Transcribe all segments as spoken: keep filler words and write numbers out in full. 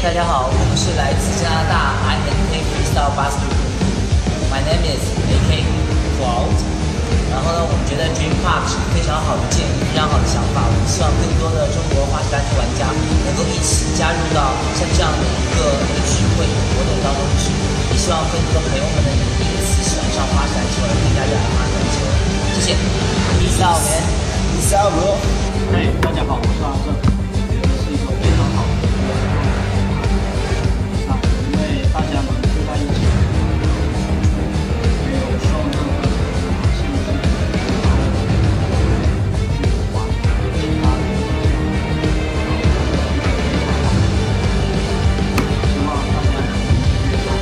大家好，我们是来自加拿大 I N K Freestyle Basketball。My name is A K Cloud。然后呢，我们觉得 Dream Park 是非常好的建议，非常好的想法。我们希望更多的中国花式篮球玩家能够一起加入到像这样的一个聚会活动当中去。也希望更多的朋友们能因此喜欢上花式篮球，而更加热爱花式篮球。谢谢。Peace out, man. Peace out, bro. 嘿，大家好，我是阿正。这是一个非常好的一个比赛，因为大家能聚在一起，没有受任何的限制，然后去玩其他的项目，希望大家能越来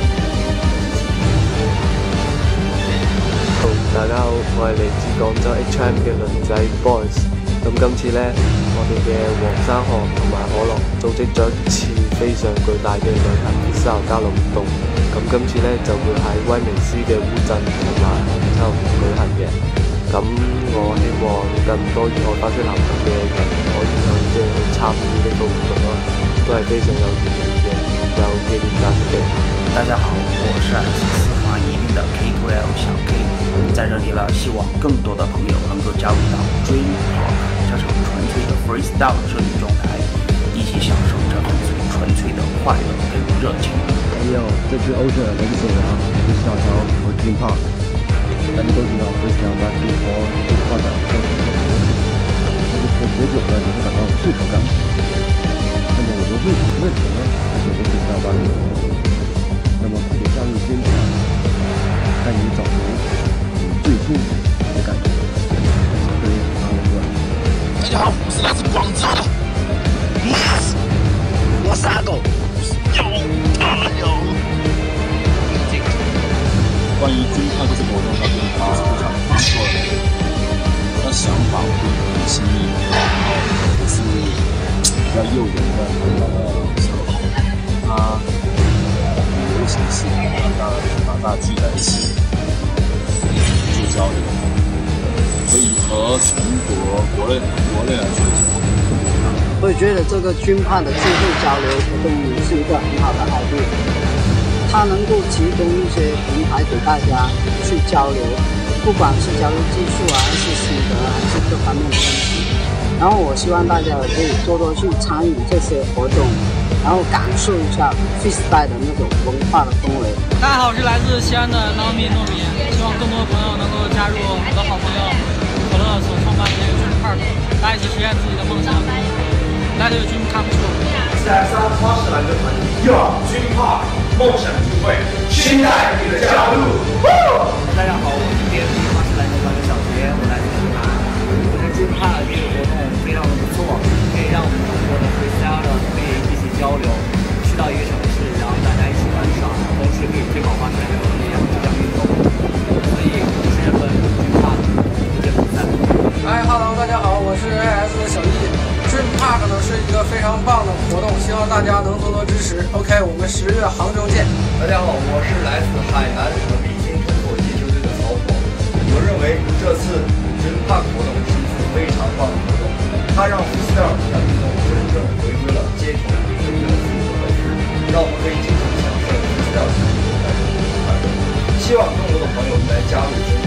好，大家好，我係嚟自廣州 H M 嘅輪仔 Boys。咁今次呢，我哋嘅黃山河同埋可樂組織咗一次非常巨大嘅旅行 freestyle 交流活動。咁今次呢，就會喺威尼斯嘅烏鎮同埋杭州舉行嘅。咁我希望更多熱愛花式籃球嘅人可以去即係去參與呢個活動啦，都係非常有意義嘅，有紀念價值嘅。 大家好，我是来自四川宜宾的 K 二 L 小 K， 在这里呢，希望更多的朋友能够加入到 Dream Park 这场纯粹的 freestyle 之旅中来，一起享受这份最纯粹的快乐跟热情。 哎呦，这支 Ocean 人手啊，是小乔和 Dream Park。大家都知道 freestyle basketball 这个发展过程很多事情，但是从多久呢，你会感到最头感。那么我们为什么为什么呢？来选择 freestyle basketball？那么快点加入 Dream Park，带你找回你最幸福的感觉。对，阿伦哥。 大家好，我是来自广州的 Yes， 我是阿狗，有啊有。 关于Dream Park这个活动，它对他是非常不错的，他的想法会很新颖，然后也是比较诱人的那个时候，他流行是把大把大家聚在一起做交流，所以和全国国内国内来说是特别不一样的。 我也觉得这个Dream Park的聚会交流活动是一个很好的 idea， 它能够提供一些平台给大家去交流，不管是交流技术啊，还是心得，还是各方面的问题。然后我希望大家可以多多去参与这些活动，然后感受一下 freestyle 的那种文化的氛围。 大家好，我是来自西安的糯米糯米，希望更多的朋友能够加入我的好朋友可乐所创办的这个 Dream Park， 大家一起实现自己的梦想。来这个 Dream Come True。 三三花式篮球团体又 Dream Park 梦想聚会，期待你的加入。 大家好，我是 D N P 花式篮球团的小杰，我来自河南。我觉得 Dream Park 这个活动非常的不错，可以让我们中国的 freestyle 可以一起交流，去到一个城市，然后大家一起玩耍，同时可以推广花式篮球的这项运动。所以我是日本 Dream Park 不见不散。 嗨 ，Hello， 大家好，我是 A S 的小易。Dream Park 呢是一个非常棒的活动，希望大家能多多支持。OK， 我们十月杭州见。 大家好，我是来自海南和立新中国击球队的曹鹏。我认为这次 Dream Park 活动是一次非常棒的活动，它让 freestyle 这项运动真正回归了街头回归了自己的本质，让我们可以尽情享受 freestyle 这项运动带给我们的快乐。希望更多的朋友来加入。